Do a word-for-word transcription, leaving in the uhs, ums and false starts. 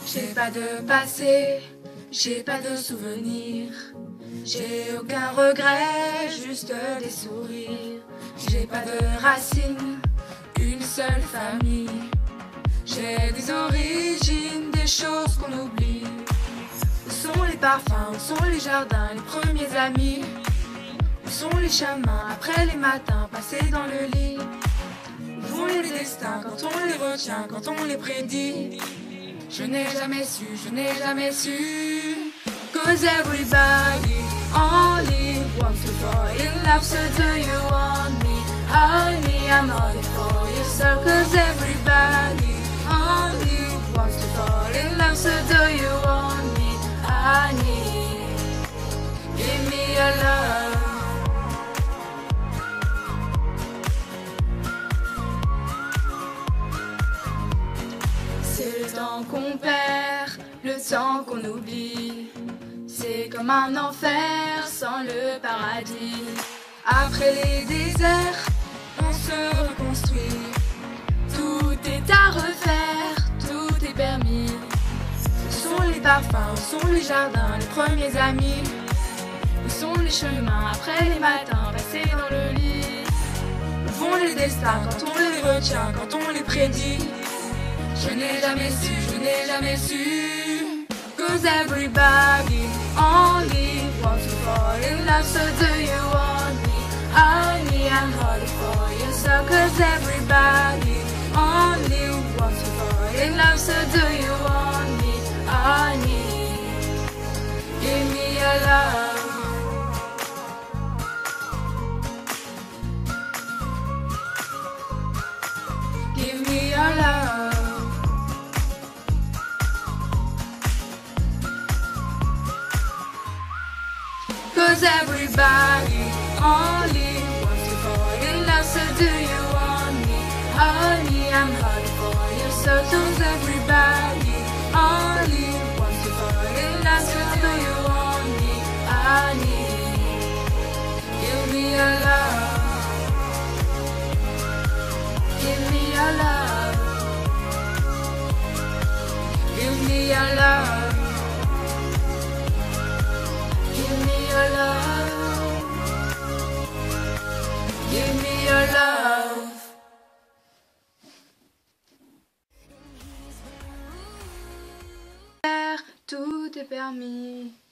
J'ai pas de passé, j'ai pas de souvenirs. J'ai aucun regret, juste des sourires. J'ai pas de racines, une seule famille. J'ai des origines, des choses qu'on oublie. Où sont les parfums, où sont les jardins, les premiers amis? Où sont les chemins, après les matins, passés dans le lit? Où vont les destins, quand on les retient, quand on les prédit? Je n'ai jamais su, je n'ai jamais su. Cause everybody only wants to fall in love. So do you want me? Honey, I'm all for you. So cause everybody only wants to fall in love. So do you want me? Honey, give me your love. C'est le temps qu'on perd, le temps qu'on oublie. C'est comme un enfer sans le paradis. Après les déserts, on se reconstruit. Tout est à refaire, tout est permis. Où sont les parfums, où sont les jardins, les premiers amis? Où sont les chemins, après les matins, passés dans le lit? Où vont les destins, quand on les retient, quand on les prédit? Je n'ai jamais su, je n'ai jamais su. Cause everybody only wants to fall in love. So do you want me? Honey, I'm all for you. So cause everybody only wants to fall in love. So do you want me? Honey, give me your love. Give me your love. Cause everybody only wants to fall in love. So do you want me? Honey, I'm hard for you. So does everybody only wants to fall in love. So do you want me? Honey, give me your love. Give me your love. Give me your love. Give me your love. Give me your love. Tout est permis.